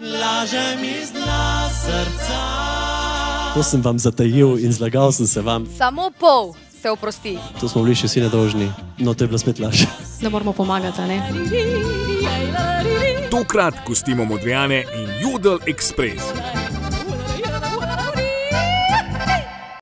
Lažem iz dna srca. To sem vam zatajil in zlagal sem se vam. Samo pol se oprosti. To smo bili še vsi nedolžni. No, to je bila spet laž. Da moramo pomagati, ne? Tokrat gostimo Modrijane in Jodel Express.